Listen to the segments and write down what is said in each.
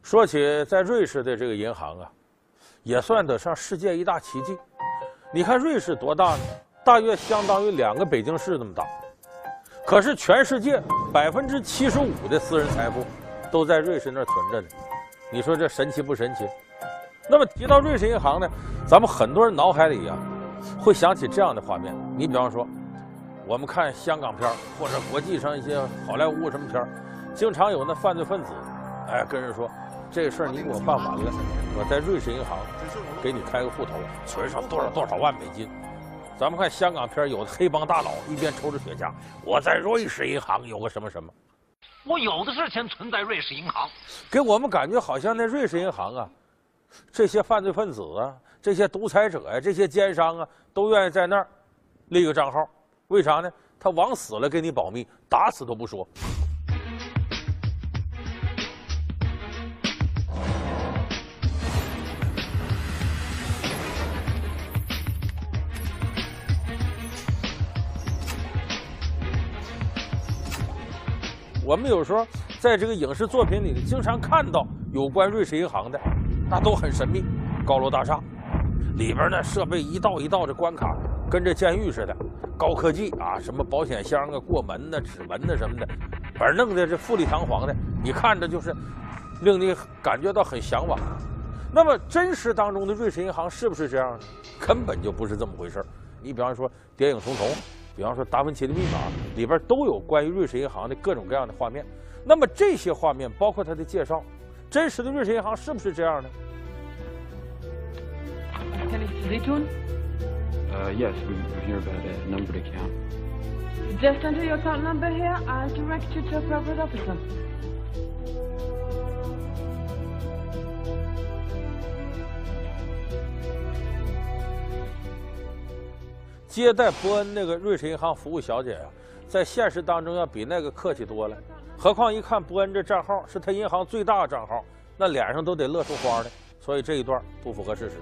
说起在瑞士的这个银行啊，也算得上世界一大奇迹。你看瑞士多大呢？大约相当于2个北京市那么大。可是全世界75%的私人财富都在瑞士那儿存着呢。你说这神奇不神奇？那么提到瑞士银行呢，咱们很多人脑海里啊会想起这样的画面。你比方说，我们看香港片或者国际上一些好莱坞什么片，经常有那犯罪分子，跟人说。这个事儿你给我办完了，我在瑞士银行给你开个户头，存上多少万美金。咱们看香港片，有的黑帮大佬一边抽着雪茄，我在瑞士银行有个什么什么， 我有的是钱存在瑞士银行， 给我们感觉好像那瑞士银行啊，这些犯罪分子啊，这些独裁者呀，这些奸商啊，都愿意在那儿立个账号。为啥呢？他往死了给你保密，打死都不说。我们有时候在这个影视作品里经常看到有关瑞士银行的，那都很神秘，高楼大厦，里边呢设备一道一道的关卡，跟这监狱似的，高科技啊，什么保险箱啊、过门的、指纹的什么的，反正弄得这富丽堂皇的，你看着就是令你感觉到很向往。那么真实当中的瑞士银行是不是这样呢？根本就不是这么回事。你比方说谍影重重。比方说《达芬奇的密码》里边都有关于瑞士银行的各种各样的画面，那么这些画面包括它的介绍，真实的瑞士银行是不是这样呢？ Can I see it on? Yes, we hear about a numbered account. Just enter your account number here. I'll direct you to a appropriate officer. 接待伯恩那个瑞士银行服务小姐啊，在现实当中要比那个客气多了。何况一看伯恩这账号是他银行最大的账号，那脸上都得乐出花来。所以这一段不符合事实。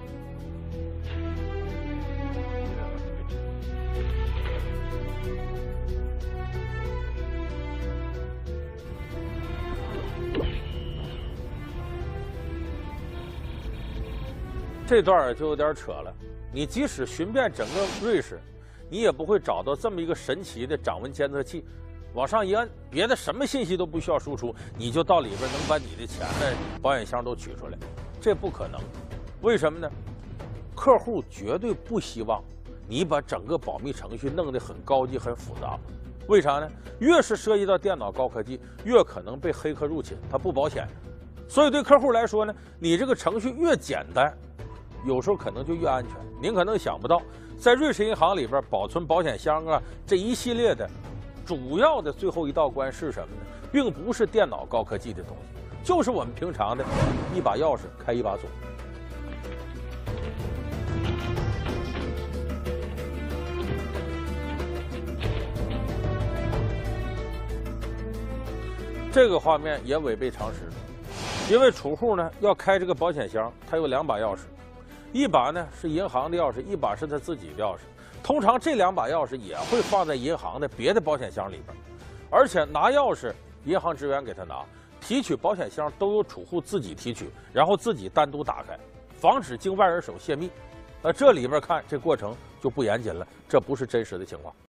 这段就有点扯了。你即使寻遍整个瑞士，你也不会找到这么一个神奇的掌纹监测器，往上一按，别的什么信息都不需要输出，你就到里边能把你的钱的保险箱都取出来，这不可能。为什么呢？客户绝对不希望你把整个保密程序弄得很高级、很复杂。为啥呢？越是涉及到电脑高科技，越可能被黑客入侵，它不保险。所以对客户来说呢，你这个程序越简单，有时候可能就越安全。您可能想不到，在瑞士银行里边保存保险箱啊这一系列的主要的最后一道关是什么呢？并不是电脑高科技的东西，就是我们平常的一把钥匙开一把锁。这个画面也违背常识，因为储户呢要开这个保险箱，他有2把钥匙。一把呢是银行的钥匙，一把是他自己的钥匙。通常这2把钥匙也会放在银行的别的保险箱里边，而且拿钥匙银行职员给他拿，提取保险箱都由储户自己提取，然后自己单独打开，防止经外人手泄密。这里边看这过程就不严谨了，这不是真实的情况。